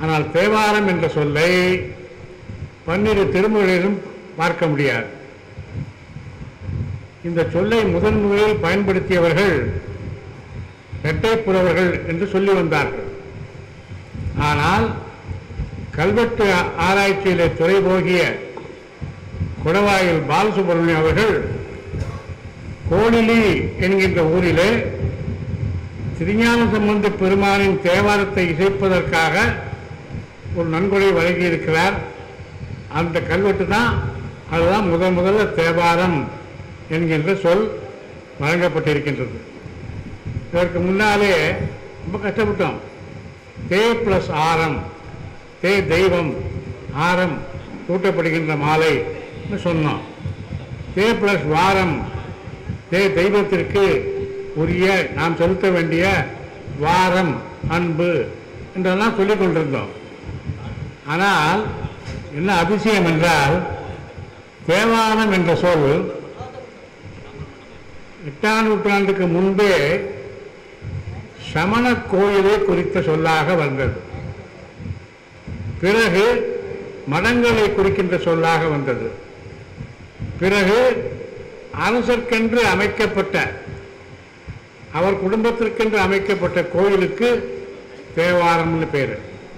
ஆனால் தேவாரம் என்ற சொல்லை 12 திருமுறைகளிலும் பார்க்க முடியாது. இந்த சொல்லை முதலில் பயன்படுத்தியவர்கள் இரட்டைப்புலவர்கள் என்று சொல்லி வந்தார்கள். ஆனால் கல்வெட்டு ஆராய்ச்சியிலே துறை போகிய குடவாயில் பாலசுப்ரமணியம் அவர்கள் கோடிலி என்கின்ற ஊரிலே திருஞான சம்பந்த பெருமானின் தேவாரத்தை இசைப்பதற்காக ஒரு நன்கொடை வழங்கியிருக்கிறார். அந்த கல்வெட்டு தான், அதுதான் முதல்ல தேவாரம் என்கின்ற சொல் வழங்கப்பட்டிருக்கின்றது. இதற்கு முன்னாலே ரொம்ப கஷ்டப்பட்டோம். தே பிளஸ் ஆரம், தே தெய்வம், ஆரம் கூட்டப்படுகின்ற மாலை சொன்னோம். தே பிளஸ் வாரம், தே தெய்வத்திற்கு உரிய நாம் செலுத்த வேண்டிய வாரம் அன்பு என்றெல்லாம் சொல்லிக் கொண்டிருந்தோம். ஆனால் என்ன அதிசயம் என்றால், தேவாரம் என்ற சொல் 8ஆம் நூற்றாண்டுக்கு முன்பே சமண கோயிலை குறித்த சொல்லாக வந்தது. பிறகு மடங்களை குறிக்கின்ற சொல்லாக வந்தது. பிறகு அரசர்க்கென்று அமைக்கப்பட்ட, அவர் குடும்பத்திற்கென்று அமைக்கப்பட்ட கோயிலுக்கு தேவாரம்னு பேர்.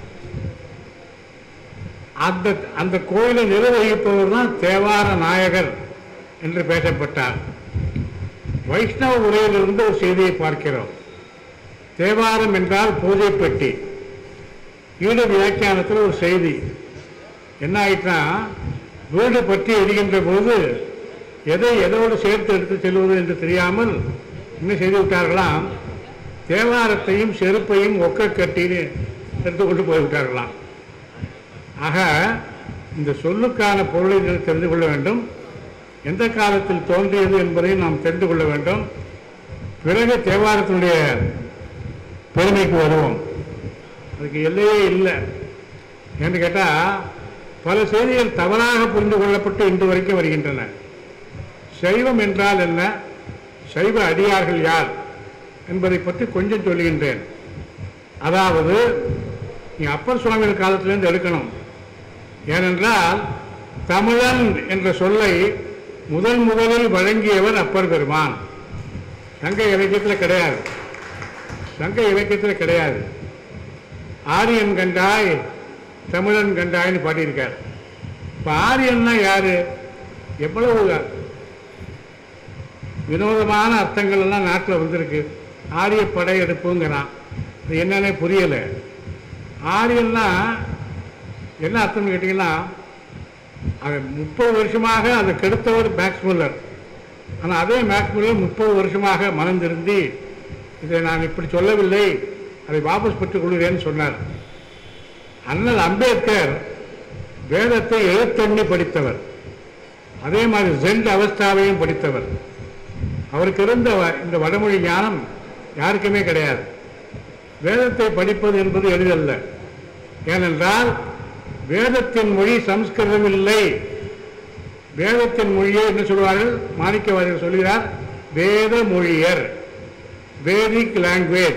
அந்த கோயிலை நிர்வகிப்பவர் தான் தேவார நாயகர் என்று பேசப்பட்டார். வைஷ்ணவ உரையிலிருந்து ஒரு செய்தியை பார்க்கிறோம். தேவாரம் என்றால் பூஜை பெட்டி. ஈடு வியாக்கியானத்தில் ஒரு செய்தி என்ன ஆயிட்டா, வீடு பற்றி எரிகின்ற போது எதோடு சேர்த்து எடுத்து செல்வது என்று தெரியாமல் என்ன செய்து விட்டார்களாம், தேவாரத்தையும் செருப்பையும் ஒக்க கட்டி எடுத்து கொண்டு போய்விட்டார்களாம். ஆக இந்த சொல்லுக்கான பொருளை தெரிந்து கொள்ள வேண்டும். எந்த காலத்தில் தோன்றியது என்பதையும் நாம் தெரிந்து கொள்ள வேண்டும். பிறகு தேவாரத்தினுடைய பெருமைக்கு வருவோம். அதுக்கு எல்லையே இல்லை என்று கேட்டால், பல செய்திகள் தவறாக புரிந்து கொள்ளப்பட்டு இன்று வரைக்கும் வருகின்றன. சைவம் என்றால் என்ன, சைவ அடியார்கள் யார் என்பதை பற்றி கொஞ்சம் சொல்லுகின்றேன். அதாவது நீ அப்பர் சுவாமிகள் காலத்திலிருந்து எடுக்கணும். ஏனென்றால் தமிழன் என்ற சொல்லை முதலில் வழங்கியவர் அப்பர் பெருமான். சங்க இலக்கியத்தில் கிடையாது. சங்க இலக்கியத்தில் கிடையாது. ஆரியன் கண்டாய் தமிழன் கண்டாய்னு பாடியிருக்கார். இப்போ ஆரியன்னா யாரு? எவ்வளவு வினோதமான அர்த்தங்கள் எல்லாம் நாட்டில் வந்திருக்கு. ஆரிய படையெடுப்புங்கிறான், அது என்னன்னே புரியலை. ஆரியன்னா என்ன அர்த்தம்னு கேட்டிங்கன்னா, அது 30 வருஷமாக அதை கெடுத்தவர் மேக்ஸ் முல்லர். ஆனால் அதே மேக்ஸ் முல்லர் 30 வருஷமாக மனம் திருந்தி இதை நான் இப்படி சொல்லவில்லை, அதை வாபஸ் பெற்றுக் கொள்கிறேன்னு சொன்னார். அண்ணல் அம்பேத்கர் வேதத்தை எழுத்தண்ணி படித்தவர். அதே மாதிரி ஜெண்ட் அவஸ்தாவையும் படித்தவர். அவருக்கு இருந்த இந்த வடமொழி ஞானம் யாருக்குமே கிடையாது. வேதத்தை படிப்பது என்பது எளிதல்ல. ஏனென்றால் வேதத்தின் மொழி சம்ஸ்கிருதம் இல்லை. வேதத்தின் மொழியை என்ன சொல்வார்கள்? மாணிக்கவாசகர் சொல்கிறார், வேத மொழியர், வேதிக் லாங்குவேஜ்.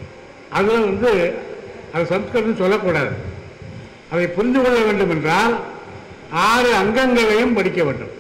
அதில் அது சம்ஸ்கிருதம் சொல்லக்கூடாது. அதை புரிந்து கொள்ள வேண்டும் என்றால் 6 அங்கங்களையும் படிக்க வேண்டும்.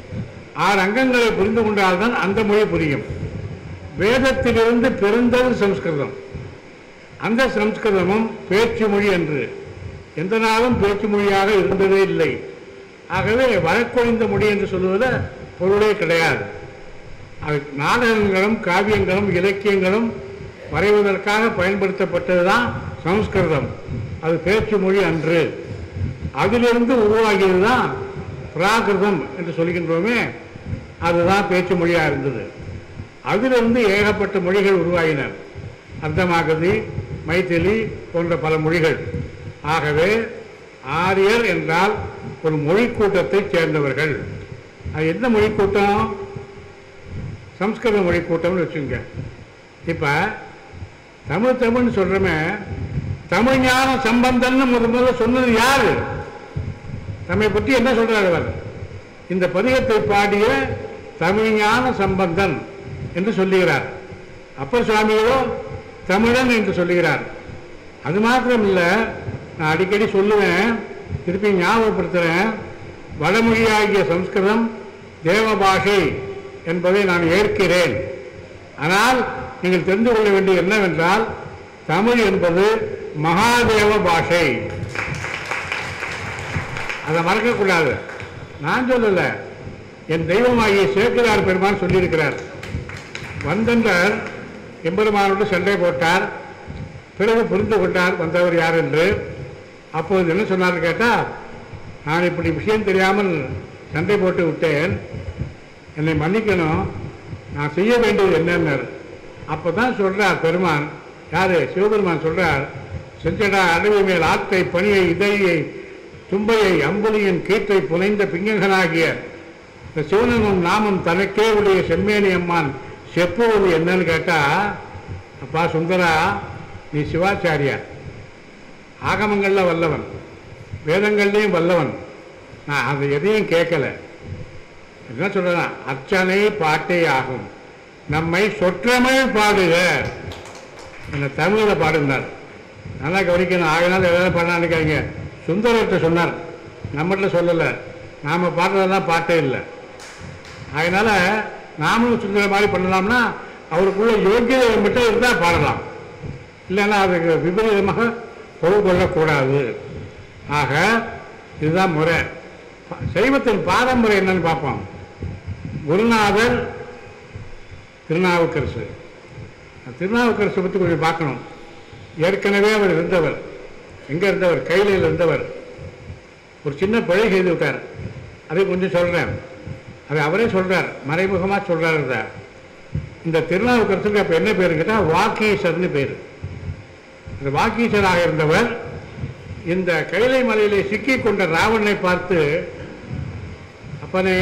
6 அங்கங்களை புரிந்து கொண்டால்தான் அந்த மொழி புரியும். வேதத்திலிருந்து பிறந்தது சம்ஸ்கிருதம். அந்த சம்ஸ்கிருதமும் பேச்சு மொழி என்று எந்த நாளும் பேச்சு மொழியாக இருந்ததே இல்லை. ஆகவே வழக்கொழிந்த மொழி என்று சொல்வதில் பொருளே கிடையாது. அது நாடகங்களும் காவியங்களும் இலக்கியங்களும் வரைவதற்காக பயன்படுத்தப்பட்டது தான் சம்ஸ்கிருதம். அது பேச்சு மொழி அன்று. அதிலிருந்து உருவாகியது தான் பிராகிருதம் என்று சொல்கின்றோமே, அதுதான் பேச்சு மொழியாக இருந்தது. அதிலிருந்து ஏகப்பட்ட மொழிகள் உருவாகின. அர்த்தமாகதி, மைதிலி போன்ற பல மொழிகள். ஆகவே ஆரியர் என்றால் ஒரு மொழி கூட்டத்தைச் சேர்ந்தவர்கள். அது என்ன மொழி கூட்டம்? சம்ஸ்கிருத மொழி கூட்டம்னு வச்சுங்க. இப்போ தமிழ்னு சொல்கிறோமே, தமிழ் ஞான சம்பந்தன்னு முதல்ல சொன்னது யாரு? தம்மை பற்றி என்ன சொல்றார் அவர்? இந்த பதிகத்தை பாடிய தமிழ் ஞான சம்பந்தன் என்று சொல்லுகிறார். அப்பர் சுவாமிகளோ தமிழன் என்று சொல்லுகிறார். அது மாத்திரம் இல்லை, நான் அடிக்கடி சொல்லுவேன், திருப்பி ஞாபகப்படுத்துகிறேன். வடமொழியாகிய சம்ஸ்கிருதம் தேவ பாஷை என்பதை நான் ஏற்கிறேன். ஆனால் நீங்கள் தெரிந்து கொள்ள வேண்டியது என்னவென்றால், தமிழ் என்பது மகாதேவ பாஷை. அதை மறக்கக்கூடாது. நான் சொல்லலை, என் தெய்வமாகிய சேக்கிழார் பெருமான் சொல்லியிருக்கிறார். வந்தவர் எம்பெருமானோடு சண்டை போட்டார். பிறகு புரிந்து கொண்டார் வந்தவர் யார் என்று. அப்போது என்ன சொன்னார் கேட்டால், நான் இப்படி விஷயம் தெரியாமல் சண்டை போட்டு விட்டேன், என்னை மன்னிக்கணும், நான் செய்ய வேண்டியது என்னன்னார். அப்போ தான் சொல்கிறார் பெருமான், யார்? சிவபெருமான் சொல்கிறார், செஞ்சடா அடவி மேல் ஆற்றை பணியை இதையை தும்பையை அம்புலியின் கீற்றை புனைந்த பிங்ககனாகிய இந்த சிவனும் நாமும் தனக்கே உடைய செம்மேனி அம்மான் செப்புவது என்னன்னு கேட்டால், அப்பா சுந்தரா, நீ சிவாச்சாரியா, ஆகமங்களில் வல்லவன், வேதங்கள்லேயும் வல்லவன், நான் அதை எதையும் கேட்கல. என்ன சொல்கிறேன், அர்ச்சனை பாட்டே ஆகும், நம்மை சொற்றமிழ் பாடுக என்ன தமிழில் பாடுனார். நல்லா கவனிக்கணும். ஆகினாலும் எதாவது பண்ணான்னு சுந்தரத்தை சொன்னார், நம்மகிட்ட சொல்லலை. நாம் பாடுறதெல்லாம் பாட்டே இல்லை. அதனால் நாமளும் சுந்தர மாதிரி பண்ணலாம்னா அவருக்குள்ள யோக்கியதை மட்டும் இருந்தால் பாடலாம், இல்லைன்னா அதுக்கு விபரீதமாக பொருள் கொள்ளக்கூடாது. ஆக இதுதான் முறை. சைவத்தின் பாரம்பரியம் என்னன்னு பார்ப்போம். குருநாதர் திருநாவுக்கரசு. திருநாவுக்கரசை பற்றி கொஞ்சம் பார்க்கணும். ஏற்கனவே அவர் இருந்தவர். எங்கே இருந்தவர்? கைலையில் இருந்தவர். ஒரு சின்ன பிழை செய்து விட்டார். அதை கொஞ்சம் சொல்கிறேன். அதை அவரே சொல்கிறார், மறைமுகமாக சொல்கிறார். இந்த திருநாவுக்கரசுக்கு அப்போ என்ன பேர் கேட்டால் வாக்கீசர்னு பேர். இந்த வாக்கீசராக இருந்தவர் இந்த கைலை மலையிலே சிக்கி கொண்ட ராவணனை பார்த்து, அப்பனே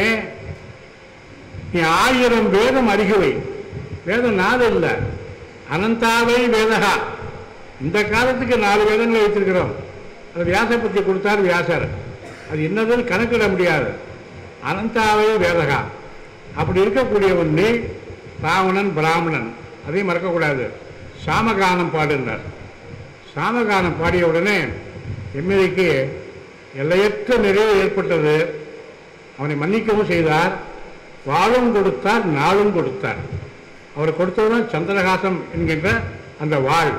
நீ 1000 வேதம் அறிகுவை, வேதம் 4 இல்லை, அனந்தாவை வேதகா, இந்த காலத்துக்கு 4 வேதங்களை வைத்திருக்கிறோம். அது வியாசை பற்றி கொடுத்தார் வியாசர். அது என்னதுன்னு கணக்கிட முடியாது. அனந்தாவை வேதகா. அப்படி இருக்கக்கூடியவன் நீ ராவணன் பிராமணன், அதையும் மறக்கக்கூடாது. சாமகானம் பாடுகிறார். சாமகானம் பாடிய உடனே எம்எல்ஏக்கு எல்லையற்ற நிறைவு ஏற்பட்டது. அவனை மன்னிக்கவும் செய்தார், வாழும் கொடுத்தார், நாளும் கொடுத்தார். அவர் கொடுத்ததுதான் சந்திரகாசம் என்கின்ற அந்த வாழ்.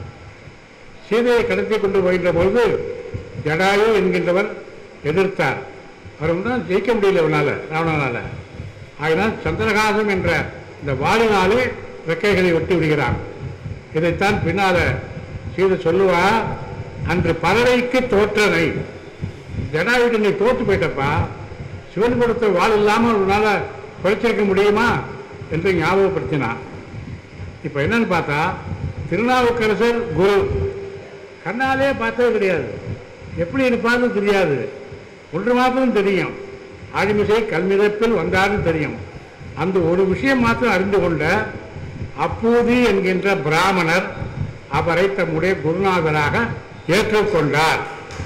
சீதையை கடத்தி கொண்டு போகின்ற பொழுது ஜடாயு என்கின்றவர் எதிர்த்தார். அவர் தான் ஜெயிக்க முடியல அவனால், ராவணனால். ஆகினால் சந்திரகாசம் என்ற இந்த வாழினாலே ரெக்கைகளை வெட்டி விடுகிறார். இதைத்தான் பின்னால் சீதை சொல்லுவா, அன்று பறவைக்கு தோற்றனை, ஜடாயுக்கு நீ தோற்று போயிட்டப்பா, சிவன் கொடுத்த வாழ் இல்லாமல் உன்னால் குறைச்சிருக்க முடியுமா என்று ஞாபகப்படுத்தினான். இப்போ என்னன்னு பார்த்தா, திருநாவுக்கரசர் குரு கண்ணாலே பார்த்தது கிடையாது, எப்படி இருப்பார்னு தெரியாது. ஒன்று மாத்திரம் தெரியும், ஆழிமிசை கல்மிதப்பில் வந்தார்னு தெரியும். அந்த ஒரு விஷயம் மாத்திரம் அறிந்து கொண்ட அப்பூதி என்கின்ற பிராமணர் அவரை தம்முடைய குருநாதராக ஏற்றுக்கொண்டார்.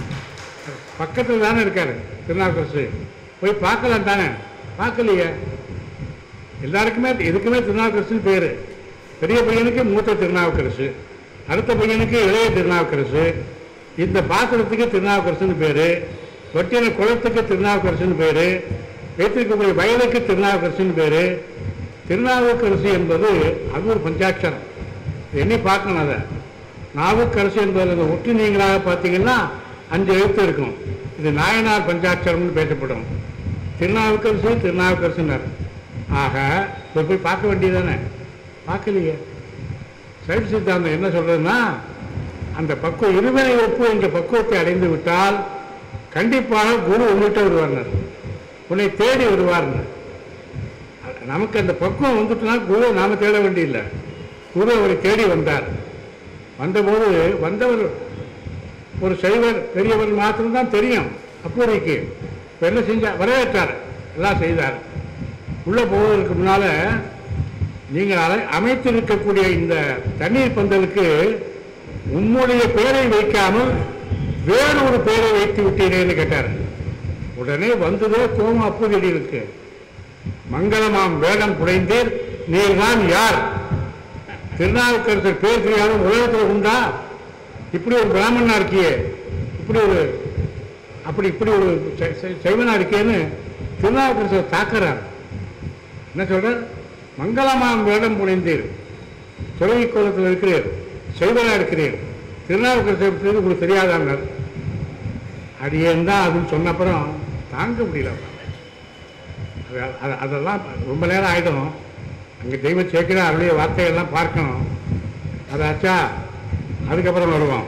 பக்கத்தில் தானே இருக்காரு திருநாவுக்கரசு, போய் பார்க்கலாம் தானே, பார்க்கலையே. எல்லாருக்குமே எதுக்குமே திருநாவுக்கரசுன்னு பேர். பெரிய பையனுக்கு மூத்த திருநாவுக்கரசு, அடுத்த பையனுக்கு இளைய திருநாவுக்கரசு, இந்த பாத்திரத்துக்கு திருநாவுக்கரசுன்னு பேர், வெட்டின குளத்துக்கு திருநாவுக்கரசுன்னு பேர், வைத்திருக்கக்கூடிய வயலுக்கு திருநாவுக்கரசுன்னு பேர். திருநாவுக்கரசு என்பது அது ஒரு பஞ்சாட்சரம். எண்ணி பார்க்கணும். அதை நாவுக்கரசு என்பதில் ஒற்று நீங்களாக பார்த்தீங்கன்னா 5 எழுத்து இருக்கும். இது நாயனார் பஞ்சாட்சரம்னு பேசப்படும். திருநாவுக்கரசு திருநாவுக்கரசுனர். ஆக போய் பார்க்க வேண்டியதானே, பார்க்கலையே. சைவ சித்தாந்தம் என்ன சொல்றதுன்னா, அந்த பக்குவம் இருவினை ஒப்பு என்ற பக்குவத்தை அடைந்து விட்டால் கண்டிப்பாக குரு உங்கள்கிட்ட வருவார்னர், உன்னை தேடி வருவார்னர். நமக்கு அந்த பக்குவம் வந்துட்டுனா குரு நாம தேட வேண்டியில்லை, குரு அவரை தேடி வந்தார். வந்தபோது வந்தவர் ஒரு சைவர் பெரியவர் மாத்திரம்தான் தெரியும் அப்பூரிக்கு. இப்போ என்ன செஞ்சார், வரவேற்றார், எல்லாம் செய்தார். உள்ளே போவதற்கு முன்னால் நீங்கள் அமைத்திருக்கக்கூடிய இந்த தண்ணீர் பந்தலுக்கு உம்முடைய பெயரை வைக்காமல் வேறொரு பெயரை வைத்து விட்டீரேன்னு கேட்டார். உடனே வந்ததே கோம அப்பூதி இருக்கு. மங்களமாம் வேடம் புடைந்தீர், நீர்தான் யார்? திருநாவுக்கரசர் பேர் தெரியாத உலகத்தில் உண்டா? இப்படி ஒரு பிராமணனா இருக்கியே, இப்படி ஒரு செய்வனா இருக்கேன்னு திருநாவுக்கரசர் தாக்குறார். என்ன சொல்றார்? மங்களமாம் வேடம் புனைந்தீர், துறவி கோலத்தில் இருக்கிறீர், செய்வனா இருக்கிறீர், திருநாவுக்கரசர் உங்களுக்கு தெரியாதான்னார். அடியேன் தான் அதுன்னு சொன்ன அப்புறம் தாங்க முடியல. அதெல்லாம் ரொம்ப நேரம் ஆகிடும். அங்கே தெய்வம் சேர்க்கிற அவருடைய வார்த்தைகள்லாம் பார்க்கணும். அதாச்சா அதுக்கப்புறம் வருவோம்.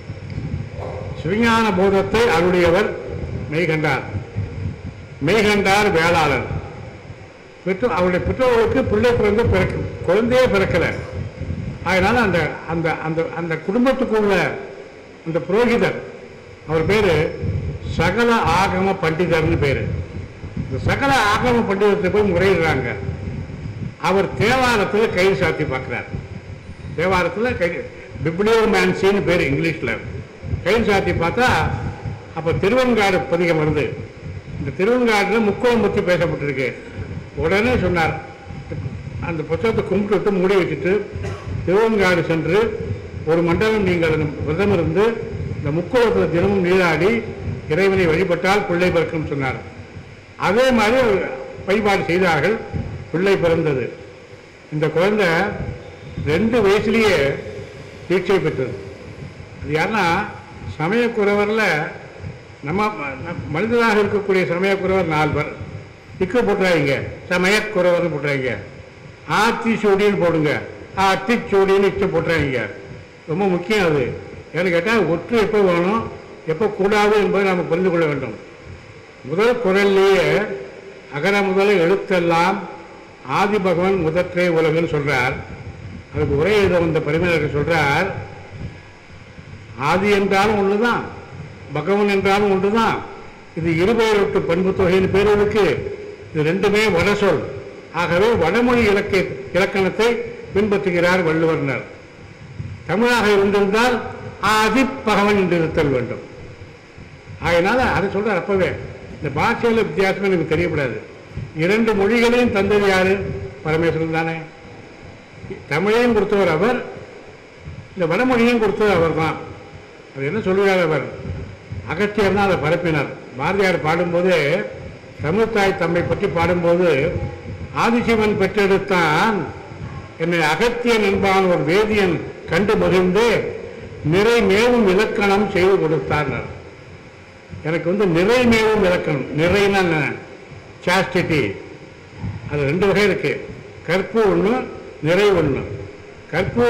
சிவஞான போதத்தை அருடையவர் மெய்கண்டார். மெய்கண்டார் வேளாளர். அவருடைய பெற்றோர்களுக்கு பிள்ளை பிறந்து குழந்தையே பிறக்கலை. அதனால் அந்த அந்த அந்த அந்த குடும்பத்துக்குள்ள அந்த புரோகிதர், அவர் பேர் சகல ஆகம பண்டிதர்னு பேர். இந்த சகல ஆகம பண்டிதத்தை போய் முறையிடுறாங்க. அவர் தேவாரத்தில் கைது சாத்தி பார்க்குறார். தேவாரத்தில் பிப்ளியோமேன்சின்னு பேர் இங்கிலீஷில். கைது சாத்தி பார்த்தா அப்போ திருவெண்காடு பதிகம் வருது. இந்த திருவெண்காடில் முக்கோணம் பற்றி பேசப்பட்டிருக்கு. உடனே சொன்னார், அந்த புத்தகத்தை கும்பிட்டு விட்டு மூடி வச்சுட்டு திருவெண்காடு சென்று ஒரு மண்டலம் நீங்கள் விரதம் இருந்து இந்த முக்கோணத்தில் தினமும் நீராடி இறைவனை வழிபட்டால் பிள்ளை பிறக்கும் சொன்னார். அதே மாதிரி வழிபாடு செய்தார்கள். பிள்ளை பிறந்தது. இந்த குழந்தை 2 வயசுலேயே தீட்சை பெற்றது. அது யாருன்னா சமயக்குறவரில் நம்ம மனிதனாக இருக்கக்கூடிய சமயக்குறவர் 4 பேர். திக்கு போட்டுறாங்க, சமயக்குறவர்னு போட்டுறாங்க. ஆத்திச்சூடின்னு போடுங்க, அத்திச்சூடின்னு இச்சு போட்டுறாங்க. ரொம்ப முக்கியம் அது. ஏன்னு கேட்டால் ஒற்று எப்போ வேணும் எப்போ கூடாது என்பதை நாம் புரிந்து கொள்ள வேண்டும். முதல் குரல்லையே அகர முதல எழுத்தெல்லாம் ஆதி பகவான் முதற்றே உலகுன்னு சொல்றார். அதுக்கு உரை எழுத வந்த பரிமையாளர்கள் சொல்றார், ஆதி என்றாலும் ஒன்றுதான், பகவன் என்றாலும் ஒன்றுதான். இது இருபெயரொட்டு பண்பு தொகையின் பேர் இருக்கு. இது 2மே வட சொல். ஆகவே வடமொழி இலக்கணத்தை பின்பற்றுகிறார் வள்ளுவர்னர். தமிழாக இருந்திருந்தால் ஆதி பகவன் என்று இருத்தல் வேண்டும். அதனால அதை சொல்றார். அப்பவே இந்த பாஷையில் வித்தியாசமே எனக்கு தெரியப்படாது. 2 மொழிகளையும் தந்தது யாரு? பரமேஸ்வரன் தானே. தமிழையும் கொடுத்தவர் அவர், இந்த வடமொழியும் கொடுத்தது அவர் தான். அது என்ன சொல்லுகிறார் அவர்? அகத்தியர் தான் அதை பரப்பினார். பாரதியார் பாடும்போது தமிழ்த்தாய் தம்மை பற்றி பாடும்போது, ஆதிசிவன் பெற்றெடுத்தான் என்னை அகத்தியன் என்பான் ஒரு வேதியன் கண்டு மகிழ்ந்து நிறை மேவும் இலக்கணம் செய்து கொடுத்தார். எனக்கு நிறை மேவும் இலக்கணம். நிறைனா சாஸ்டிட்டி. அது 2 வகை இருக்கு. கற்பு ஒன்று, நிறை ஒன்று. கற்பு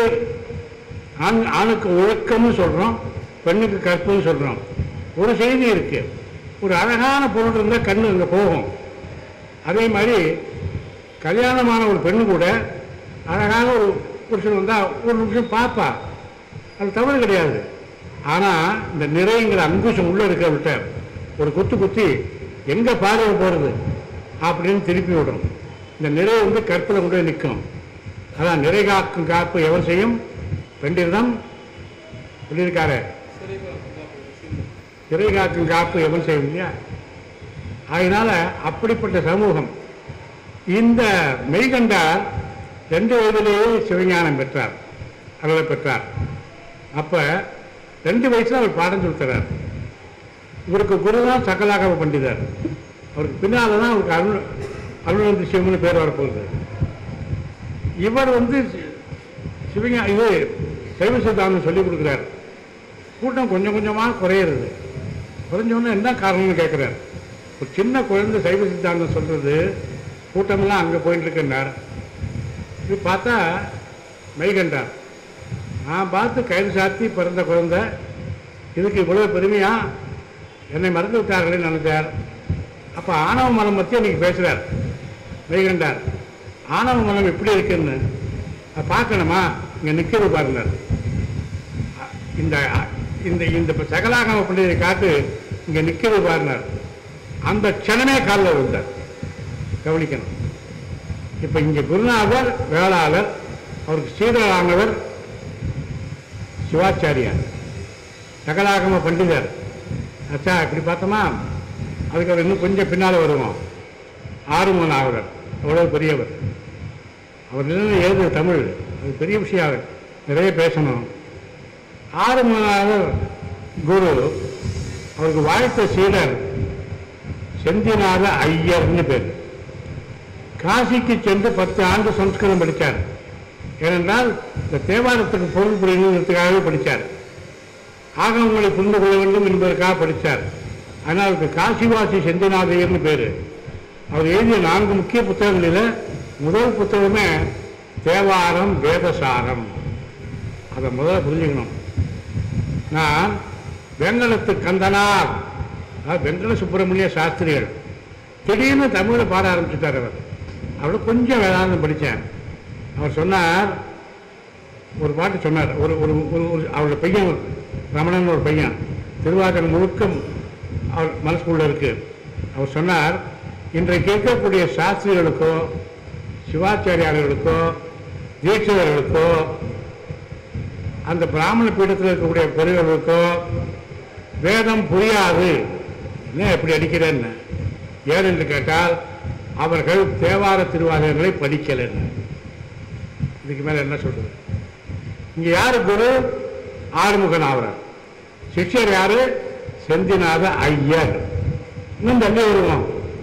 ஆணுக்கு ஒழுக்கம்னு சொல்கிறோம், பெண்ணுக்கு கற்புன்னு சொல்கிறோம். ஒரு செய்தி இருக்கு. ஒரு அழகான பொருள் இருந்தால் கண்ணு அங்கே போகும். அதே மாதிரி கல்யாணமான ஒரு பெண்ணு கூட அழகான ஒரு புருஷன் வந்தால் ஒரு நிமிஷம் பார்ப்பா, அது தவறு கிடையாது. ஆனால் இந்த நிறைங்கிற அங்குஷம் உள்ளே இருக்கிறவிட்ட ஒரு குத்தி எங்கே பார்வை போகிறது அப்படின்னு திருப்பி விடும். இந்த நிறை கற்பில் கொண்டு நிற்கும். அதான் நிறை காக்கும் காப்பு எவர் செய்யும்? பெண்டிர்தம் சொல்லியிருக்காரு. நிறை காக்கும் காப்பு எவன் செய்யும் இல்லையா? அதனால அப்படிப்பட்ட சமூகம். இந்த மெய்கண்டார் 2 வயதிலேயே சிவஞானம் பெற்றார், அருளை பெற்றார். அப்போ 2 வயசுல அவர் பாடம் சொல்லுறார். இவருக்கு குருதான் சகலாகம பண்டிதர். அவருக்கு பின்னால் தான் அவருக்கு அருணந்தி சிவம்னு பேர் வரப்போகுது. இவர் இது சைவ சித்தாந்தம் சொல்லிக் கொடுக்குறார். கூட்டம் கொஞ்சம் கொஞ்சமாக குறையிறது. குறைஞ்சோன்னு என்ன காரணம்னு கேட்குறார். ஒரு சின்ன குழந்தை சைவ சித்தாந்தம் சொல்கிறது, கூட்டமெல்லாம் அங்கே போயிட்டு இருக்கேன்னார். இது பார்த்தா மெய்கண்டார். நான் பார்த்து கைது சாத்தி பிறந்த குழந்தை, இதுக்கு இவ்வளோ பெருமையா? என்னை மறந்து விட்டார்களே நினைச்சார். அப்போ ஆணவ மனம் பற்றி இன்னைக்கு பேசுகிறார் மெய்கண்டார். ஆணவ மனம் எப்படி இருக்குன்னு பார்க்கணுமா? இங்கே நிற்கிறது பாருங்கள். இந்த இந்த இந்த சகலாகம பண்டிகை காட்டு இங்கே நிற்கிறது பாருங்கள். அந்த க்ஷணமே காலில் விழுந்தார். கவனிக்கணும். இப்போ இங்கே குருநாதர் வேளாளர், அவருக்கு ஸ்ரீதரானவர் சிவாச்சாரியார், சகலாகம பண்டிதர். அச்சா இப்படி பார்த்தோமா? அதுக்கு அவர் இன்னும் கொஞ்சம் பின்னால் வருவோம். ஆறுமுக நாவலர் அவ்வளோ பெரியவர். அவர் என்ன எழுது தமிழ், அது பெரிய விஷயம், நிறைய பேசணும். ஆறுமுக நாவலர் குரு அவருக்கு வாழ்த்த சீடர் செந்திநாத ஐயர்னு பேர். காசிக்கு சென்று 10 ஆண்டு சம்ஸ்கிருதம் படித்தார். ஏனென்றால் இந்த தேவாரத்துக்கு பொருள் புரியணுங்கிறதுக்காகவே படித்தார். ஆகமங்களை புரிந்து கொள்ள வேண்டும் என்பதற்காக படித்தார். ஆனால் அவருக்கு காசிவாசி செந்திநாத ஐயர்னு பேர். அவர் எழுதிய 4 முக்கிய புத்தகங்களில் முதல் புத்தகமே தேவாரம் வேதசாரம். அதை முதல்ல புரிஞ்சுக்கணும். நான் வெங்கலத்து கந்தனார், வெங்கல சுப்பிரமணிய சாஸ்திரிகள் திடீர்னு தமிழில் பாட ஆரம்பிச்சுட்டார். அவர் கொஞ்சம் வேதாந்தம் படித்தேன். அவர் சொன்னார், ஒரு பாட்டு சொன்னார். ஒரு அவரோட பையன் ரமணன், ஒரு பையன் திருவாதிரை முழுக்கம் அவர் மனசுக்குள்ள இருக்கு. அவர் சொன்னார், இன்றைக்கு இருக்கக்கூடிய சாஸ்திரிகளுக்கோ சிவாச்சாரியார்களுக்கோ தீட்சிதர்களுக்கோ அந்த பிராமண பீடத்தில் இருக்கக்கூடிய பெரியவர்களுக்கோ வேதம் புரியாது. என்ன எப்படி அடிக்கிறேன்னு ஏனென்று கேட்டால் அவர்கள் தேவார திருவாதிரங்களை படிக்கலைன்னு. இதுக்கு மேலே என்ன சொல்றது? இங்கே யாரு குரு? ஆறுமுகநாதர். சிஷ்யர் யாரு? செந்திநாத ஐயர். இன்னும் தள்ளி வருவோம்.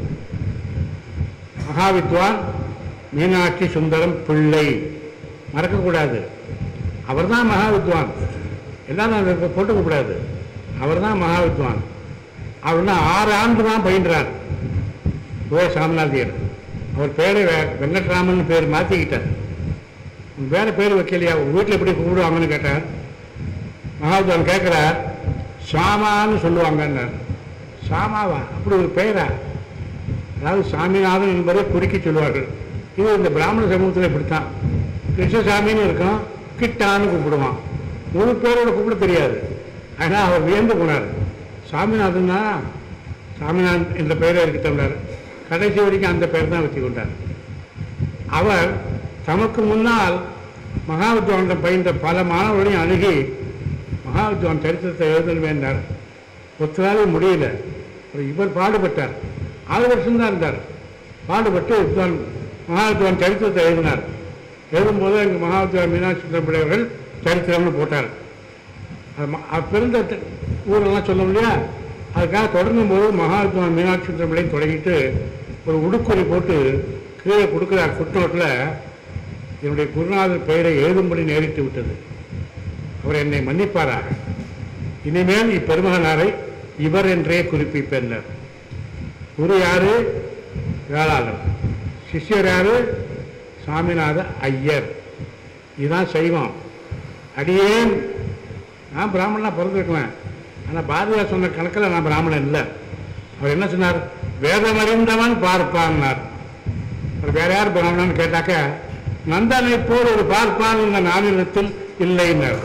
மகாவித்வான் மீனாட்சி சுந்தரம் பிள்ளை, மறக்கக்கூடாது. அவர் தான் மகாவித்வான். எல்லாரும் போட்டுக்கூடாது. அவர் தான் மகாவித்வான். அவர்னா 6 ஆண்டு தான் பயின்றார். சாமிநாதியர். அவர் பேரை வெங்கட்ராமன் பேர் மாற்றிக்கிட்டார். வேற பேர் வைக்கலையா? வீட்டில் எப்படி கூப்பிடுவாங்கன்னு கேட்டார். மகாவித்வான் கேட்குறார், சாமான்னு சொல்லுவாங்கன்னார். சாமாவா? அப்படி ஒரு பெயரா? அதாவது சாமிநாதன் என்பதை குறுக்கி சொல்லுவார்கள். இது இந்த பிராமண சமூகத்தில் இப்படித்தான். கிருஷ்ணசாமின்னு இருக்கும், கிட்டான்னு கூப்பிடுவான். முழு பேரோட கூப்பிட தெரியாது. ஆனால் அவர் வியந்து போனார். சாமிநாதன்னா சாமிநாதன் என்ற பெயரை இருக்கட்டார். கடைசி வரைக்கும் அந்த பெயர் தான் வச்சு கொண்டார். அவர் தமக்கு முன்னால் மகாவித்வானிடம் பயின்ற பல மாணவர்களையும் அணுகி மகாவித்வான் சரித்திரத்தை எழுதணும் வேண்டார். ஒத்தராக முடியல. இவர் பாடுபட்டார். 6 வருஷம்தான் இருந்தார். பாடுபட்டு மகாவித்வான் சரித்திரத்தை எழுதினார். எழுதும்போது எங்கள் மகாவித்வான் மீனாட்சி சுந்தரம் பிள்ளை அவர்கள் சரித்திரம்னு போட்டார். அது பிறந்த ஊரெல்லாம் சொல்ல இல்லையா? அதுக்காக தொடங்கும் போது மகாவித்வான் மீனாட்சி சுந்தரம் பிள்ளை தொடங்கிட்டு ஒரு உடுக்குறி போட்டு கீழே கொடுக்குறார். ஃபுட்நோட்டில் என்னுடைய குருநாதர் பெயரை எழுதும்படி நேரிட்டு விட்டது. அவர் என்னை மன்னிப்பாராக. இனிமேல் இப்பெருமகனாரை இவர் என்றே குறிப்பிப்பேன். குரு யாரு? வேளாளர். சிஷ்யர் யாரு? சாமிநாத ஐயர். இதுதான் சைவம். அடியேன் நான் பிராமணனாக பிறந்திருக்கலாம். ஆனால் பாரதியார் சொன்ன கணக்கில் நான் பிராமணன் இல்லை. அவர் என்ன சொன்னார்? வேதமறிந்தவன் பார்ப்பான்னார். அவர் வேற யார் பிராமணன்னு கேட்டாக்க நந்தனை போல் ஒரு பார்ப்பான் இந்த நாளினத்தில் இல்லைன்னார்.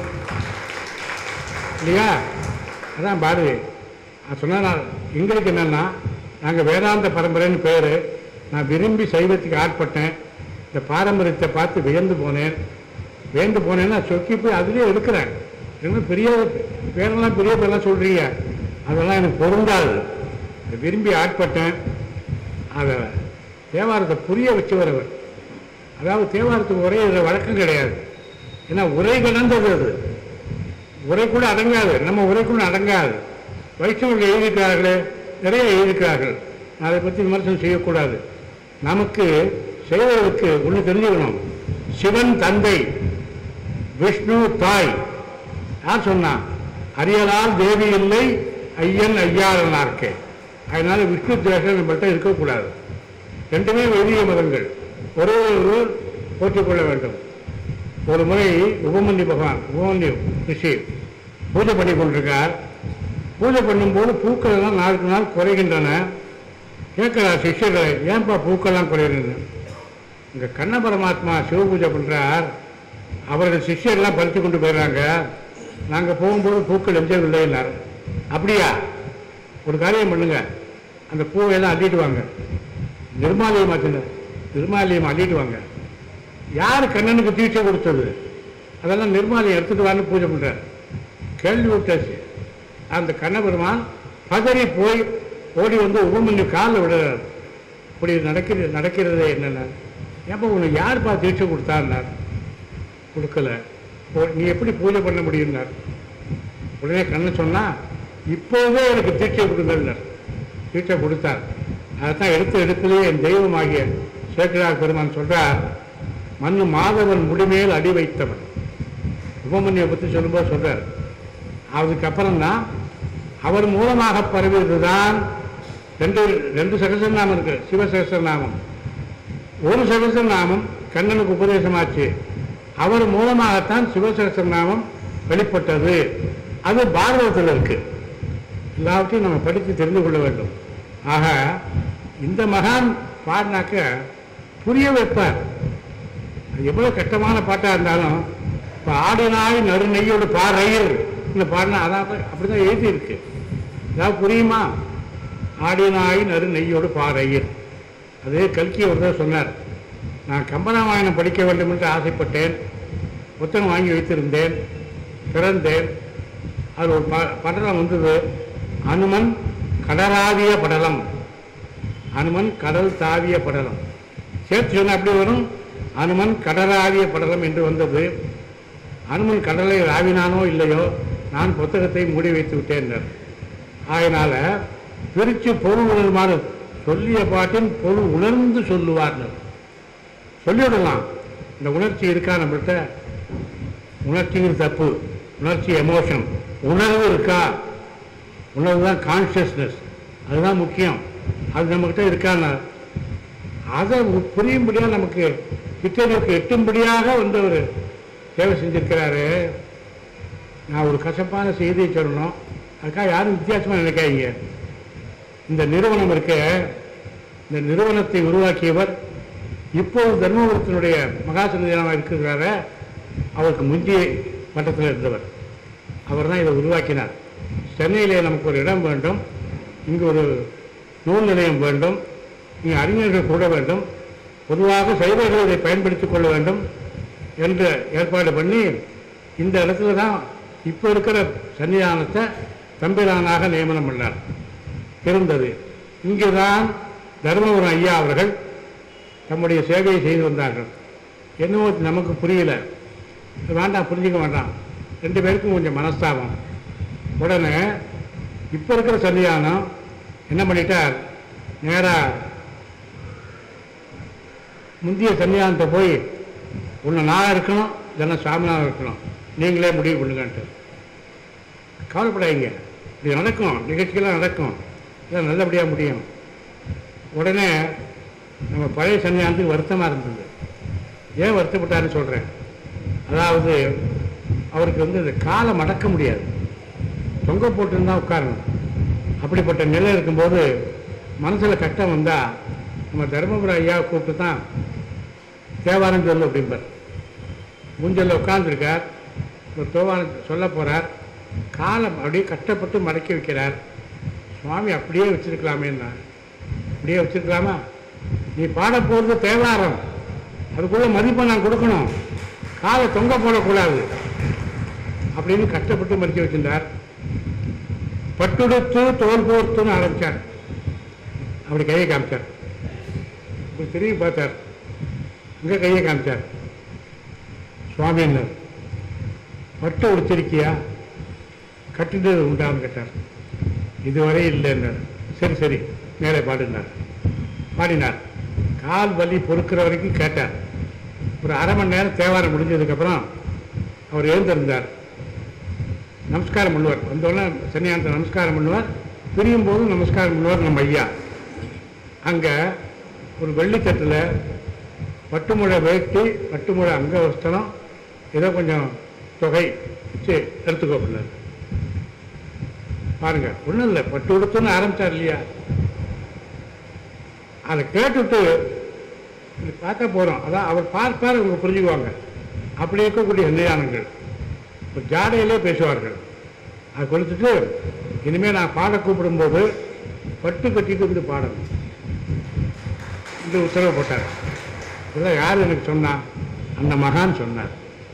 இல்லையா? அதான் பாரதி சொன்னார். எங்களுக்கு என்னன்னா, நாங்கள் வேதாந்த பரம்பரைன்னு பேர். நான் விரும்பி சைவத்துக்கு ஆட்பட்டேன். இந்த பாரம்பரியத்தை பார்த்து வியந்து போனேன்னா சொக்கி போய் அதுலேயே எடுக்கிறேன். இன்னும் பெரிய பேரெல்லாம் சொல்கிறீங்க, அதெல்லாம் எனக்கு பொருந்தாது. விரும்பி ஆட்பட்டேன். அதை தேவாரத்தை புரிய வச்சவர் அவர். அதாவது தேவாரத்துக்கு உரை வழக்கம் கிடையாது. ஏன்னா உரை கடந்தது. அது உரை கூட அடங்காது. நம்ம உரைக்குள்ள அடங்காது. வைஷ்ணவர்கள் எழுதியிருக்கிறார்களே, நிறைய எழுதியிருக்கிறார்கள். அதை பற்றி விமர்சனம் செய்யக்கூடாது. நமக்கு செய்வதற்கு ஒன்று தெரிஞ்சுக்கணும். சிவன் தந்தை, விஷ்ணு தாய். யார் சொன்னான்? அறியலால் தேவி இல்லை, ஐயன் ஐயாரனார்க்கே. அதனால விஷ்ணு தேசம் நம்மள்கிட்ட இருக்கக்கூடாது. ரெண்டுமே வைதிக மதங்கள். ஒருவர் போற்றிக்கொள்ள வேண்டும். ஒரு முறை உபமன்யு ரிஷி பூஜை பண்ணி கொண்டிருக்கார். பூஜை பண்ணும்போது பூக்கள் எல்லாம் நாளுக்கு நாள் குறைகின்றன. கேட்கிறார் சிஷ்யர்களை, ஏன்பா பூக்கள்லாம் குறைகிறது? இங்கே கண்ண பரமாத்மா சிவ பூஜை பண்ணுறார். அவர்கள் சிஷ்யர்லாம் பறித்து கொண்டு போயிடுறாங்க. நாங்கள் போகும்போது பூக்கள் எஞ்சம் இல்லைன்னார். அப்படியா? ஒரு காரியம் பண்ணுங்க, அந்த பூவையெல்லாம் அள்ளிட்டு வாங்க. நிர்மாலயம் அள்ளிட்டு வாங்க. யார் கண்ணனுக்கு தீட்சை கொடுத்தது? அதெல்லாம் நிர்மாலயம் எடுத்துட்டு வான்னு பூஜை பண்ணுறார். கேள்வி விட்டாச்சு. அந்த கண்ணபெருமான் பதறி போய் ஓடி வந்து உபமன்யு காலில் விடுறார். இப்படி நடக்கிறது என்னென்ன? ஏப்போ உனக்கு யாருப்பா தீட்சை கொடுத்தாருனார். கொடுக்கல. நீ எப்படி பூஜை பண்ண முடியும்னார். உடனே கண்ணன் சொன்னா, இப்போதே எனக்கு தீட்சை கொடுங்கள். தீட்சை கொடுத்தார். அதைத்தான் எடுப்பிலேயே என் தெய்வமாகிய சேக்கிழார் பெருமான் சொல்றார், மண்ணு மாதவன் முடிமேல் அடி வைத்தவன். உபமன்யை பற்றி சொல்லும்போது சொல்றார். அதுக்கப்புறம் தான் அவர் மூலமாக பரவியதுதான் ரெண்டு சகசரநாமம் இருக்கு. சிவசகசரநாமம், ஒரு சகசரநாமம் கண்ணனுக்கு உபதேசமாச்சு. அவர் மூலமாகத்தான் சிவசகசரநாமம் வெளிப்பட்டது. அது பாரதத்தில் இருக்கு. எல்லாவற்றையும் நம்ம படித்து தெரிந்து கொள்ள வேண்டும். ஆக இந்த மகான் பாடினாக்க புரிய வைப்பார். எவ்வளோ கஷ்டமான பாட்டாக இருந்தாலும் இப்போ ஆடினாய் நறுநெய்யோடு பாறையில் இந்த பாடினா அதான் அப்படிதான் எழுதியிருக்கு. அதாவது புரியுமா? ஆடினாய் நறுநெய்யோடு பாறையில். அதே கல்கி ஒரு தான் சொன்னார், நான் கம்பராமாயணம் படிக்க வேண்டும் என்று ஆசைப்பட்டேன், புத்தகம் வாங்கி வைத்திருந்தேன், பிறந்தேன். அது ஒரு படலம் வந்தது, அனுமன் கடலாவிய படலம், அனுமன் கடல் தாவிய படலம். சேர்த்து சொன்ன அப்படி வரும், அனுமன் கடலாவிய படலம் என்று வந்தது. அனுமன் கடலை ராவினானோ இல்லையோ, நான் புத்தகத்தை மூடி வைத்து விட்டேன். அதனால பிரித்து பொருள் உணர்மாறு சொல்லிய பாட்டின் பொருள் உணர்ந்து சொல்லுவார்கள். சொல்லிவிடலாம். இந்த உணர்ச்சி இருக்கா நம்மள்கிட்ட? உணர்ச்சிங்கிறது தப்பு. உணர்ச்சி எமோஷன், உணர்வு இருக்கா? உணர்வு தான் கான்சியஸ்னஸ், அதுதான் முக்கியம். அது நம்மகிட்ட இருக்கான்னு அதை புரியும்படியாக நமக்கு கிட்டருக்கு எட்டும்படியாக வந்து ஒரு சேவை செஞ்சிருக்கிறாரு. நான் ஒரு கசப்பான செய்தியை சொல்லணும், அதுக்காக யாரும் வித்தியாசமாக நினைக்காதீங்க. இந்த நிறுவனம் இருக்க, இந்த நிறுவனத்தை உருவாக்கியவர் இப்போது தர்மபுரத்தினுடைய மகாசன்னிதானமாக இருக்கிறார, அவருக்கு முந்தைய மட்டத்தில் இருந்தவர். அவர் தான் இதை உருவாக்கினார். சென்னையிலே நமக்கு ஒரு இடம் வேண்டும், இங்கு ஒரு நூல் நிலையம் வேண்டும், இங்கே அறிஞர்கள் கூட வேண்டும், பொதுவாக சைவர்கள் இதை பயன்படுத்திக் கொள்ள வேண்டும் என்று ஏற்பாடு பண்ணி இந்த இடத்துல தான் இப்போ இருக்கிற சன்னிதானத்தை தம்பிரானாக நியமனம் பண்ணார் இருந்தது. இங்கே தான் தர்மபுரம் ஐயா அவர்கள் தம்முடைய சேவையை செய்து வந்தார்கள். என்னவோ நமக்கு புரியல, வேண்டாம், புரிஞ்சிக்க வேண்டாம், ரெண்டு பேருக்கும் கொஞ்சம் மனஸ்தாபம். உடனே இப்போ இருக்கிற சன்னிதானம் என்ன பண்ணிட்டார், நேராக முந்தைய சன்னிதானத்தை போய் ஒன்று நான் இருக்கணும், இல்லைன்னா சாமிநாதன் இருக்கணும், நீங்களே முடிவு பண்ணுங்கன்ட்டு. கவலைப்படாதீங்க, இப்படி நடக்கும், நிகழ்ச்சிகள்லாம் நடக்கும், இதெல்லாம் நல்லபடியாக முடியும். உடனே நம்ம பழைய சன்னிதானத்துக்கு வருத்தமாக இருந்தது. ஏன் வருத்தப்பட்டாருன்னு சொல்கிறேன். அதாவது அவருக்கு வந்து இந்த காலை மடக்க முடியாது, தொங்க போட்டுருந்தா உட்காரணும். அப்படிப்பட்ட நிலை இருக்கும்போது மனசில் கஷ்டம் வந்தால் நம்ம தர்மபுரம் ஐயா கூப்பிட்டு தான் தேவாரம் சொல்லு அப்படிம்பார். மூஞ்சலில் உட்கார்ந்துருக்கார், ஒரு தேவாரம் சொல்ல போகிறார், காலை அப்படியே கஷ்டப்பட்டு மடக்கி வைக்கிறார். சுவாமி அப்படியே வச்சுருக்கலாமேன்னா, அப்படியே வச்சுருக்கலாமா? நீ பாட போகிறது தேவாரம், அதுக்குள்ளே மதிப்பை நான் கொடுக்கணும், காலை தொங்க போடக்கூடாது அப்படின்னு கஷ்டப்பட்டு மடிக்க வச்சிருந்தார். பட்டுடுத்து தோல் போர்த்துன்னு ஆரம்பித்தார். அப்படி கையை காமிச்சார், இப்படி திரும்பி பார்த்தார், இங்கே கையை காமிச்சார். சுவாமின்னார், பட்டு உடுத்திருக்கியா, கட்டிட்டு உண்டான்னு கேட்டார். இதுவரை இல்லைன்னார். சரி சரி மேலே பாடுனார். பாடினார். கால் வலி பொறுக்கிற வரைக்கும் கேட்டார். ஒரு அரை மணி நேரம் தேவாரம் முடிஞ்சதுக்கப்புறம் அவர் எழுந்திருந்தார். நமஸ்காரம் பண்ணுவார், வந்தோடனே சன்னியானத்தை நமஸ்காரம் பண்ணுவார், பிரியும் போதும் நமஸ்காரம் பண்ணுவார் நம்ம ஐயா. அங்கே ஒரு வெள்ளித்தட்டில் பட்டுமுழை வேட்டி, பட்டுமுழை அங்கவஸ்திரம், ஏதோ கொஞ்சம் தொகை வச்சு எடுத்துக்கோ அப்படின்னார். பாருங்க, ஒன்றும் இல்லை, பட்டு உடுத்துன்னு ஆரம்பித்தார் இல்லையா? அதை கேட்டுவிட்டு பார்க்க போகிறோம். அதான் அவர் பார்ப்பார், அவங்க புரிஞ்சுக்குவாங்க. அப்படி இருக்கக்கூடிய சன்னிதானங்கள் இப்போ ஜாடையிலே பேசுவார்கள். அதை கொடுத்துட்டு இனிமேல் நான் பாட கூப்பிடும்போது பட்டு கட்டிட்டு வந்து பாடணும் என்று உத்தரவு போட்டார். இதெல்லாம் யார் எனக்கு சொன்னா? அந்த மகான் சொன்னார்.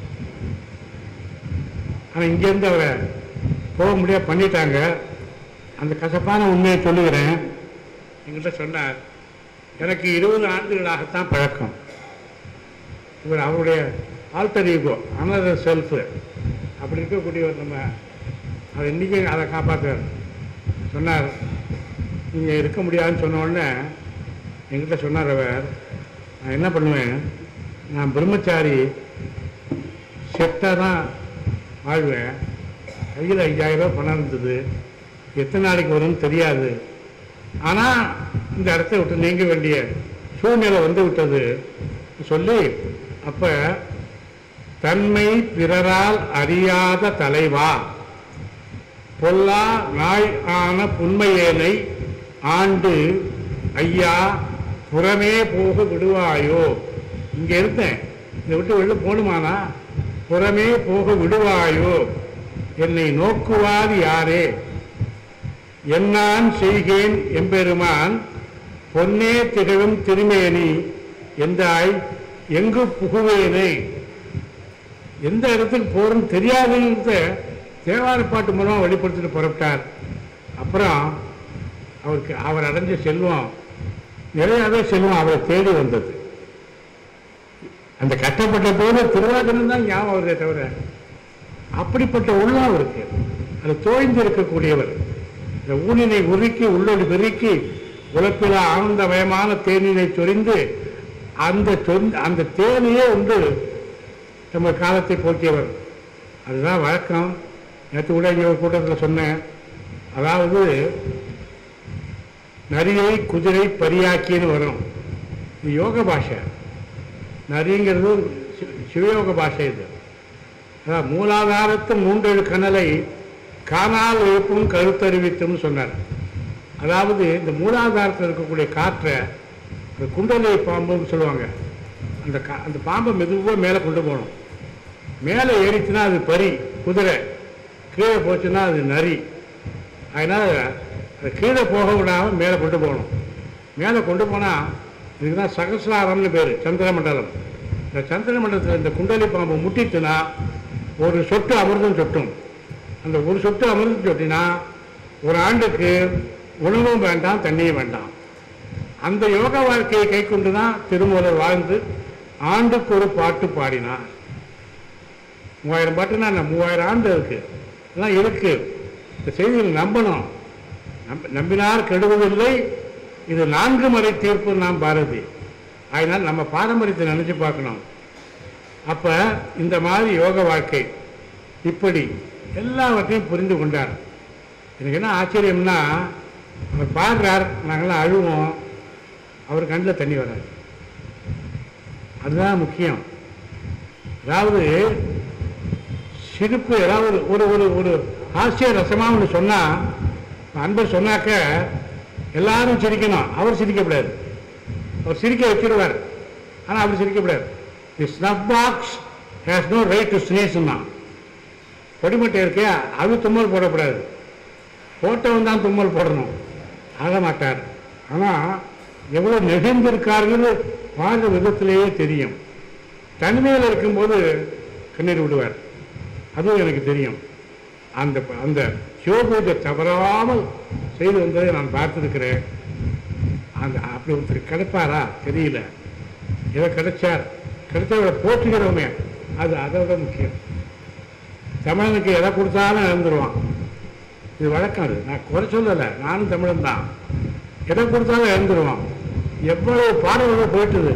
ஆனால் இங்கேருந்து அவரை போக முடியாது பண்ணிட்டாங்க. அந்த கசப்பான உண்மையை சொல்லுகிறேன். எங்கிட்ட சொன்னார், எனக்கு 20 ஆண்டுகளாகத்தான் பழக்கம். இவர் அவருடைய ஆல்டர் ஈகோ, அனதர் செல்ஃபு அப்படி இருக்கக்கூடியவர். நம்ம அதை இன்றைக்கி அதை காப்பாற்றுறார். சொன்னார். நீங்கள் இருக்க முடியாதுன்னு சொன்ன உடனே என்கிட்ட சொன்னார் அவர், நான் என்ன பண்ணுவேன், நான் பிரம்மச்சாரி செட்டாக தான் வாழ்வேன், கையில் 5000 ரூபா பணம் இருந்தது, எத்தனை நாளைக்கு வரும்னு தெரியாது, ஆனால் இந்த இடத்த விட்டு நீங்க வேண்டிய சூழ்நிலை வந்து விட்டது சொல்லி, அப்போ தன்மை பிறரால் அறியாத தலைவா பொல்லா நாய் ஆன புன்மையேனை ஆண்டு ஐயா புறமே போக விடுவாயோ. இங்கே இருந்தேன், இதை விட்டு வெளில போகணுமானா, புறமே போக விடுவாயோ, என்னை நோக்குவார் யாரே, என்னான் செய்கேன் எம்பெருமான் பொன்னே திகழும் திருமேனி என்றாய் எங்கு புகுவேனே. எந்த இடத்துக்கு போகிறோன்னு தெரியாதுன்றத தேவார பாட்டு மூலமாக வெளிப்படுத்திட்டு புறப்பட்டார். அப்புறம் அவர் அடைஞ்ச செல்வம் நிறையாவே செல்வம் அவரை தேடி வந்தது. அந்த கட்டப்பட்ட போது திருவாதிரம் தான் ஞாபகம் வருதே தவிர, அப்படிப்பட்ட உள்ளம் அவருக்கு. அது தோய்ந்து இருக்கக்கூடியவர். இந்த ஊனினை உருக்கி உள்ளோடு பெருக்கி உலப்பில ஆனந்தமயமான தேனினை சொரிந்து அந்த தேனையே உண்டு நம்ம காலத்தை போக்கியவர். அதுதான் வழக்கம். நேற்று கூட இங்கே ஒரு கூட்டத்தில் சொன்னேன். அதாவது நரியை குதிரை பரியாக்கின்னு வரும். இது யோக பாஷை. நரிங்கிறது சிவயோக பாஷை. இது அதான் மூலாதாரத்து 3 கனலை காணால் எழுப்பும் கருத்தறிவித்தும் சொன்னார். அதாவது இந்த மூலாதாரத்தில் இருக்கக்கூடிய காற்றை குண்டலை பாம்புன்னு சொல்லுவாங்க. அந்த பாம்பை மெதுவாக மேலே கொண்டு போகணும். மேலே ஏறிச்சுன்னா அது பரி குதிரை, கீழே போச்சுன்னா அது நரி. அதனால் அதை கீழே போக விடாமல் மேலே கொண்டு போகணும். மேலே கொண்டு போனால் இதுக்கு தான் சகசிராரம்னு பேர், சந்திரமண்டலம். இந்த சந்திரமண்டலத்தில் இந்த குண்டலி பாம்பு முட்டிச்சுன்னா ஒரு சொட்டு அமிர்தம் சொட்டும். அந்த ஒரு சொட்டு அமிர்தம் சொட்டினா ஒரு ஆண்டுக்கு உணவும் வேண்டாம், தண்ணியும் வேண்டாம். அந்த யோக வாழ்க்கையை கை கொண்டு தான் திருமூலர் வாழ்ந்து ஆண்டுக்கு ஒரு பாட்டு பாடினார். 3000 பாட்டுன்னா 3000 ஆண்டு இருக்கு. இதெல்லாம் இருக்கு. இந்த செய்திகள் நம்பணும். நம்பினார் கெடுவதில்லை, இது 4 முறை தீர்ப்பு நாம் பாரதி. அதனால் நம்ம பாரம்பரியத்தை நினைச்சு பார்க்கணும். அப்ப இந்த மாதிரி யோக வாழ்க்கை இப்படி எல்லாவற்றையும் புரிந்து கொண்டார். எனக்கு என்ன ஆச்சரியம்னா, அவர் பாடுறார், நாங்களாம் அழுவோம், அவர் கண்ணில் தண்ணி வராது. அதுதான் முக்கியம். அதாவது சிரிப்பு, ஏதாவது ஒரு ஒரு ஒரு ஹாஸ்ய ரசமாக ஒன்று சொன்னால், அன்பர் சொன்னாக்க எல்லாரும் சிரிக்கணும், அவர் சிரிக்கப்படாது. அவர் சிரிக்க வச்சிருவார், ஆனால் அப்படி சிரிக்கப்படாது. The snuff box has no right to ஸ்னீஸ்னா. பொடிமட்டை இருக்கே, அது தும்மல் போடக்கூடாது, போட்டவன் தான் தும்மல் போடணும். ஆக மாட்டார். ஆனால் எவ்வளோ நெகிழ்ந்திருக்கார்கள் வாழ்ந்த விதத்திலேயே தெரியும். தனிமையில் இருக்கும்போது கண்ணீர் விடுவார், அதுவும் எனக்கு தெரியும். அந்த அந்த சிவபூஜை தவறாமல் செய்து வந்ததை நான் பார்த்துருக்கிறேன். அந்த அப்படி ஒருத்தர் கிடைப்பாரா தெரியல. ஏதோ கிடைச்சவரை போற்றுகிறோமே, அது அதை விட முக்கியம். தமிழனுக்கு எதை கொடுத்தாலும் இழந்துருவான். இது வழக்கம். அது நான் குறை சொல்லலை, நானும் தமிழன் தான். எதை கொடுத்தாலும் இழந்துருவான். எவ்வளவு பாடல்கள் போயிட்டுது.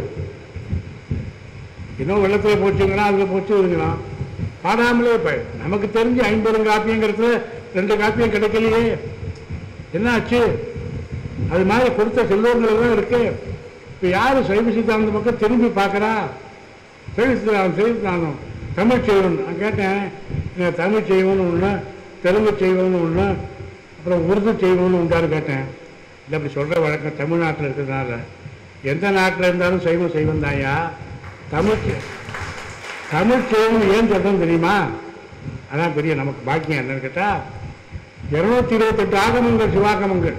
இன்னும் வெள்ளத்தில் போச்சுங்கன்னா அதில் போச்சு இருக்கலாம், பாடாமலே போய் நமக்கு தெரிஞ்சு 50 காப்பியங்கிறதுல 2 காப்பியம் கிடைக்கலையே, என்ன ஆச்சு? அது மாதிரி கொடுத்த செல்வங்கள் தான் இருக்கு. இப்போ யார் சைவ சித்தாந்த பக்கம் திரும்பி பார்க்குறா? சைவ சித்தாந்தம் தமிழ் செய்வன். நான் கேட்டேன், தமிழ் செய்வன்னு ஒன்று, தெலுங்கு செய்வன்னு ஒன்று, அப்புறம் உருது செய்வன்னு உண்டான்னு கேட்டேன். இல்லை, அப்படி சொல்கிற வழக்கம் தமிழ்நாட்டில் இருக்கிறதுனால. எந்த நாட்டில் இருந்தாலும் சைவம் செய்வன் தாயா. தமிழ் செய்வன் ஏன் சொல்கிறோம் தெரியுமா? அதான் பெரிய நமக்கு பாக்கியம். என்னன்னு கேட்டால், 228 ஆகமங்கள் சிவாகமங்கள்,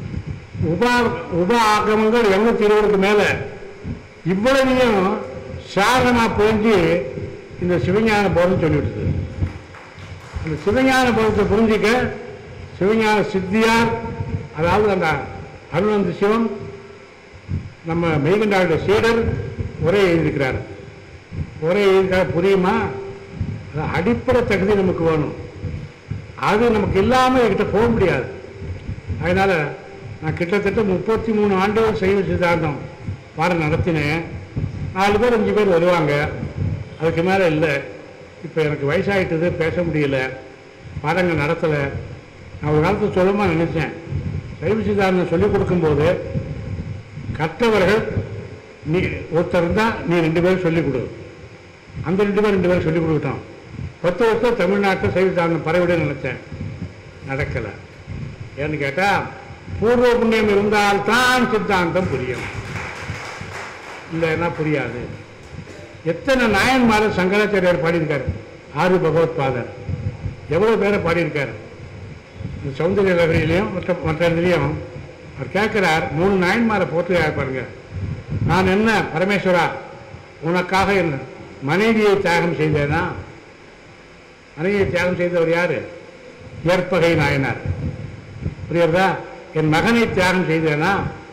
உப ஆகமங்கள் 220க்கு மேலே. இவ்வளவையும் சாரணமாக புரிஞ்சு இந்த சிவஞான போதம் சொல்லிவிடுது. அந்த சிவஞான போதத்தை புரிஞ்சிக்க சிவஞான சித்தியார், அதாவது அந்த அருணந்த சிவம், நம்ம மெய்கண்டாவுடைய சீடர் உரை எழுதியிருக்கிறார். உரை எழுதியிருக்காரு, புரியுமா? அது அடிப்படை தகுதி நமக்கு வேணும். அது நமக்கு இல்லாமல் என்கிட்ட போக முடியாது. அதனால் நான் கிட்டத்தட்ட 33 ஆண்டுகள் சைவ சித்தாந்தம் பாடம் நடத்தினேன். 4 பேர் 5 பேர் வருவாங்க, அதுக்கு மேலே இல்லை. இப்போ எனக்கு வயசாகிட்டது, பேச முடியல, பாடங்கள் நடத்தலை. நான் ஒரு காலத்தில் சொல்லமாக நினச்சேன், சைவ சித்தாந்தம் சொல்லிக் கொடுக்கும்போது கற்றவர்கள் நீ ஒருத்தர் இருந்தால் நீ 2 பேரும் சொல்லிக் கொடு. அந்த 2 பேரும் சொல்லிக் கொடுக்கிட்டோம். 10 வருஷம் தமிழ்நாட்டில் சைவ சித்தாந்தம் பரவிடுன்னு நினச்சேன், நடக்கலை. ஏன்னு கேட்டால் பூர்வ புண்ணியம் இருந்தால்தான் சித்தாந்தம் புரியும், இல்லைன்னா புரியாது. எத்தனை நாயன்மாரை சங்கராச்சாரியார் பாடியிருக்காரு, 6 பகவத் பாதர் எவ்வளோ பேரை பாடியிருக்காரு. இந்த சௌந்தரிய லகரியிலையும் மற்ற இதுலேயும் அவர் கேட்குறார், 3 நாயன்மாரை போற்றுகிறார் பாருங்க. நான் என்ன பரமேஸ்வரா உனக்காக என்ன மனைவியை தியாகம் செய்தேனா? மனைவியை தியாகம் செய்தவர் யார்? ஏற்பகை நாயனார். புரியுறதா? என் மகனை தியாகம் செய்தேனா?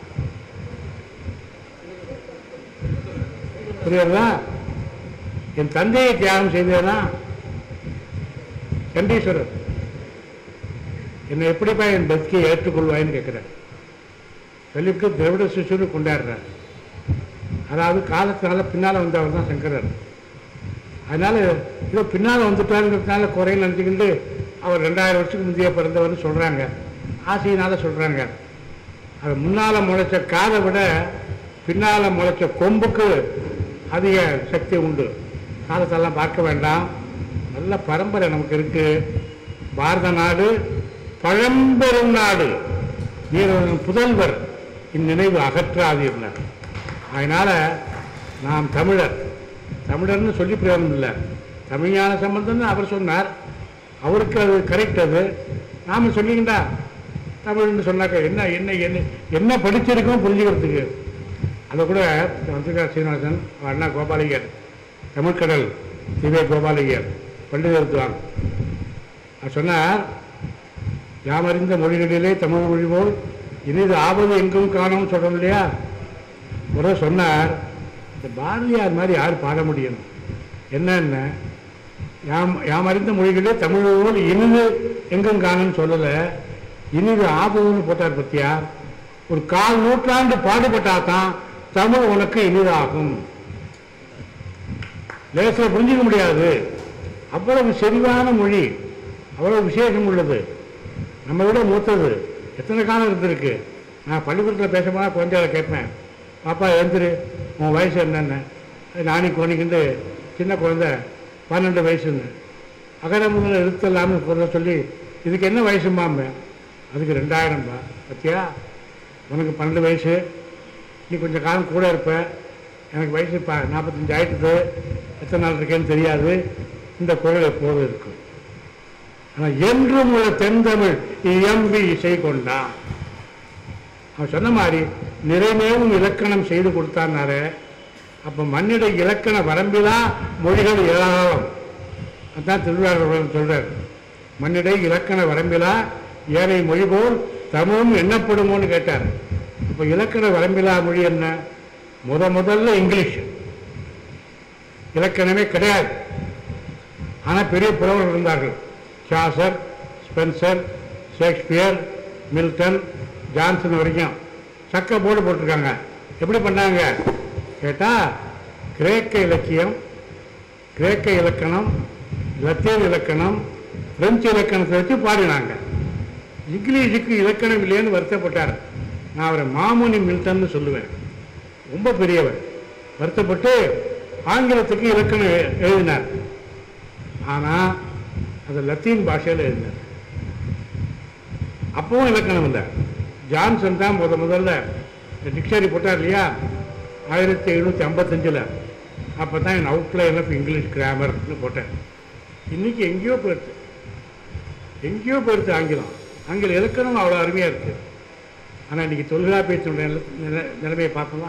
புரியுறதா? என் தந்தையை தியாகம் செய்தேனா? கண்டீஸ்வரர். என்னை எப்படிப்பா என் பக்தியை ஏற்றுக்கொள்வாயின்னு கேட்குறார். சொல்லிவிட்டு திராவிட சிசுன்னு கொண்டாடுறார். அதாவது காலத்தினால பின்னால் வந்தவர் தான் சங்கரர். அதனால் இதோ பின்னால் வந்துட்டாருங்கிறதுனால குறைன்னு நினச்சிக்கிட்டு அவர் 2000 வருஷத்துக்கு முந்தைய பிறந்தவர்னு சொல்கிறாங்க, ஆசையினால் சொல்கிறாங்க. அது முன்னால் முளைச்ச காதை விட பின்னால் முளைச்ச கொம்புக்கு அதிக சக்தி உண்டு. காலத்தெல்லாம் பார்க்க வேண்டாம், நல்ல பரம்பரை நமக்கு இருக்குது. பாரத நாடு பழம்பெரும் நாடு, வீரன் புதல்வர் இந்நினைவு அகற்றாதீர்கள். அதனால் நாம் தமிழர்னு சொல்லி பிரயோஜனம் இல்லை. தமிழ்ஞான சம்பந்தம்னு அவர் சொன்னார், அவருக்கு அது கரெக்ட். அது நாம் சொல்லிக்கிட்டா தமிழ்னு சொன்னாக்க என்ன என்ன என்ன என்ன படிச்சிருக்கோம் புரிஞ்சுக்கிறதுக்கு. அதை கூட சந்திரகார் சீனிவாசன், அண்ணா கோபாலிகர், தமிழ்கடல் திவே கோபாலிகர் பண்டிதருத்துவாங்க சொன்னார், யாமறிந்த மொழிகளிலே தமிழ் மொழி போல் இனிது ஆபது எங்கும் காணும் சொல்கிறோம் இல்லையா. ஒரு சொன்னார், இந்த பாரதியார் மாதிரி யார் பாட முடியும்? என்னென்ன யாமறிந்த மொழிகளே தமிழ் போல் இனிது எங்கும் காணும்னு சொல்லலை, இனிது ஆபதுன்னு போட்டார் பற்றியா. ஒரு 4 நூற்றாண்டு பாடுபட்டாதான் தமிழ் உனக்கு இனிதாகும். லேசில் புரிஞ்சிக்க முடியாது. அவ்வளவு செறிவான மொழி, அவ்வளவு விசேஷம் உள்ளது, நம்ம விட மூத்தது. எத்தனை காலம் இருந்திருக்கு. நான் பள்ளிக்கூடத்தில் பேசப்போனால் குழந்தைகளை கேட்பேன், பாப்பா எழுந்துரு, உன் வயசு என்னென்ன? நானே குழந்தைக்கிண்டு சின்ன குழந்தை 12 வயசுன்னு அகர முதல்ல எழுத்தலாம்னு சொல்ல சொல்லி, இதுக்கு என்ன வயசும்பாம்பு? அதுக்கு 2000 பத்தியா, உனக்கு 12 வயசு, நீ கொஞ்சம் காலம் கூட இருப்ப, எனக்கு வயசு 45 ஆகிட்டுது, எத்தனை நாள் இருக்கேன்னு தெரியாது. இந்த குரல் எப்போதும் இருக்கும். ஆனால் என்றும் உள்ள தென்தமிழ் இயம்பி இசை கொண்டான். அவன் சொன்ன மாதிரி நிறைமேவும் இலக்கணம் செய்து கொடுத்தான்னாரு. அப்போ மண்ணிட இலக்கண வரம்பிலா மொழிகள் ஏராளம். அதுதான் திருவிழாவில் சொல்றார், மண்ணிடை இலக்கண வரம்பிலா ஏனை மொழி போல் தமிழும் எண்ணப்படுமோன்னு கேட்டார். இப்போ இலக்கண வரம்பிலா மொழி என்ன? முதல்ல இங்கிலீஷ். இலக்கணமே கிடையாது. ஆனால் பெரிய புலவர்கள் இருந்தார்கள், Chaucer, Spenser, Shakespeare, Milton, Johnson வரைக்கும் சக்க போர்டு போட்டிருக்காங்க. எப்படி பண்ணாங்க கேட்டால், கிரேக்க இலக்கியம், கிரேக்க இலக்கணம், லத்தீன் இலக்கணம், பிரெஞ்சு இலக்கணத்தை வச்சு பாடினாங்க. இங்கிலீஷுக்கு இலக்கணம் இல்லையேன்னு வருத்தப்பட்டார். நான் அவரை மாமுனி மில்டன்னு சொல்லுவேன், ரொம்ப பெரியவர். வருத்தப்பட்டு ஆங்கிலத்துக்கு இலக்கணம் எழுதினார். ஆனால் அது லத்தீன் பாஷையில் எழுதினார். அப்பவும் இலக்கணம் இல்லை. ஜான்சன் தான் முதல்ல டிக்ஷனரி போட்டார் இல்லையா, 1755. அப்போ தான் என் அவுட்லைன் ஆஃப் இங்கிலீஷ் கிராமர்னு போட்டேன். இன்றைக்கி எங்கேயோ போயிடுச்சு ஆங்கிலம். ஆங்கில இலக்கணம் அவ்வளோ அருமையாக இருக்குது. ஆனால் இன்றைக்கி தொல்காப்பியத்தினுடைய நிலைமையை பார்த்தோமா,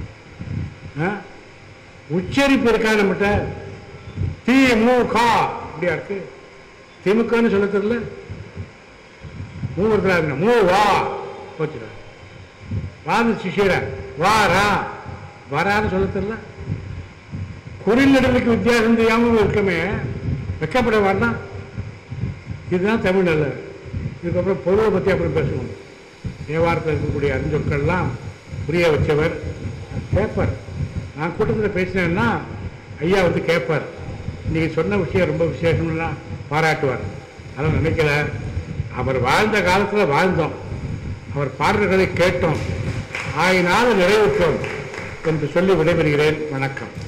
உச்சரிப்பு இருக்கா நம்மகிட்ட? திமுக அப்படியா இருக்கு? திமுகன்னு சொல்ல தெரியல. மூ வா போச்சுடா, வாது சிஷியரா வாரா வரான்னு சொல்ல தெரியல. குறில் நடுவுக்கு வித்தியாசம் தெரியாமல் இருக்கமே, வெக்கப்பட வேண்டாம். இதுதான் தமிழ். நல்ல இதுக்கப்புறம் பொருளை பற்றி அப்புறம் பேசணும். தேவாரத்தில் இருக்கக்கூடிய அறிஞ்சொற்கள்லாம் புரிய வச்சவர். கேட்பார். நான் கூட்டத்தில் பேசினேன்னா ஐயா வந்து கேட்பார். இன்றைக்கி சொன்ன விஷயம் ரொம்ப விசேஷம்லாம் பாராட்டுவார். அதெல்லாம் நினைக்கல. அவர் வாழ்ந்த காலத்தில் வாழ்ந்தோம், அவர் பாடல்களை கேட்டோம், ஆயினால் நிறைவுற்றோம் என்று சொல்லி விடைபெறுகிறேன். வணக்கம்.